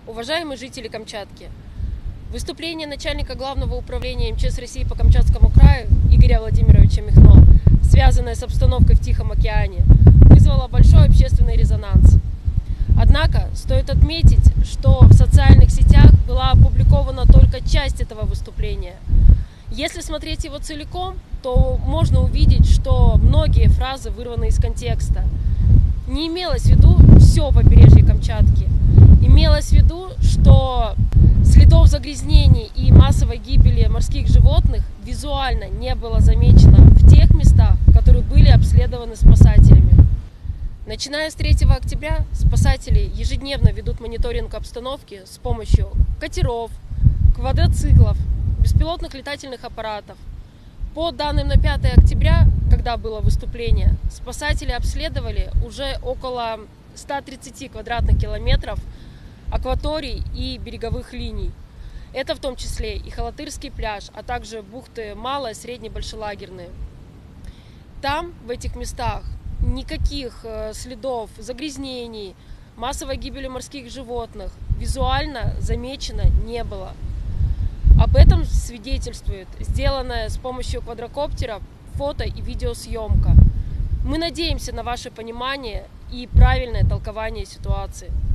Уважаемые жители Камчатки, выступление начальника Главного управления МЧС России по Камчатскому краю Игоря Владимировича Михно, связанное с обстановкой в Тихом океане, вызвало большой общественный резонанс. Однако стоит отметить, что в социальных сетях была опубликована только часть этого выступления. Если смотреть его целиком, то можно увидеть, что многие фразы вырваны из контекста. Не имелось в виду все побережье Камчатки. Имелось в виду, что следов загрязнений и массовой гибели морских животных визуально не было замечено в тех местах, которые были обследованы спасателями. Начиная с 3 октября спасатели ежедневно ведут мониторинг обстановки с помощью катеров, квадроциклов, беспилотных летательных аппаратов. По данным на 5 октября, когда было выступление, спасатели обследовали уже около 130 квадратных километров акваторий и береговых линий. Это в том числе и Халатырский пляж, а также бухты Малая, Средне, Большелагерные. Там, в этих местах, никаких следов загрязнений, массовой гибели морских животных визуально замечено не было. Об этом свидетельствует сделанная с помощью квадрокоптера фото- и видеосъемка. Мы надеемся на ваше понимание и правильное толкование ситуации.